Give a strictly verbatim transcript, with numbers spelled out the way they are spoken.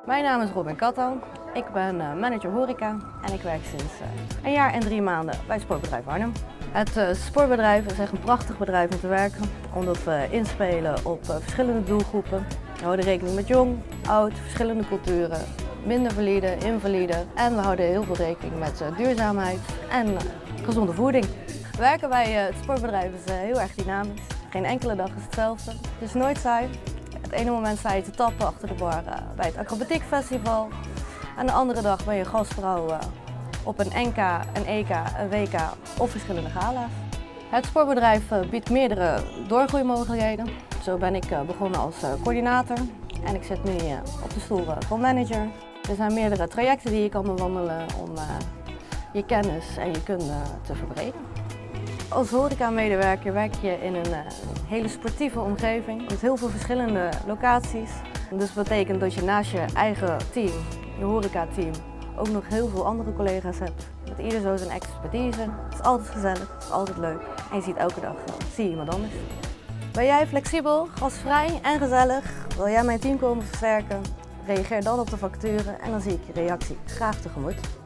Mijn naam is Robin Katto. Ik ben manager horeca en ik werk sinds een jaar en drie maanden bij het Sportbedrijf Arnhem. Het uh, Sportbedrijf is echt een prachtig bedrijf om te werken, omdat we inspelen op uh, verschillende doelgroepen. We houden rekening met jong, oud, verschillende culturen, minder valide, invalide en we houden heel veel rekening met uh, duurzaamheid en uh, gezonde voeding. Werken bij uh, het Sportbedrijf is uh, heel erg dynamisch. Geen enkele dag is hetzelfde. Het is nooit saai. Het ene moment sta je te tappen achter de bar uh, bij het Acrobatiek Festival. En de andere dag ben je gastvrouw uh, op een N K, een E K, een W K of verschillende gala's. Het Sportbedrijf uh, biedt meerdere doorgroeimogelijkheden. Zo ben ik uh, begonnen als uh, coördinator en ik zit nu uh, op de stoel uh, van manager. Er zijn meerdere trajecten die je kan bewandelen om uh, je kennis en je kunde te verbreden. Als horeca-medewerker werk je in een uh, hele sportieve omgeving met heel veel verschillende locaties. Dus dat betekent dat je naast je eigen team, je horeca-team, ook nog heel veel andere collega's hebt. Met ieder zo zijn expertise. Het is altijd gezellig, het is altijd leuk en je ziet elke dag uh, zie je iemand anders. Ben jij flexibel, gastvrij en gezellig? Wil jij mijn team komen versterken? Reageer dan op de facturen en dan zie ik je reactie graag tegemoet.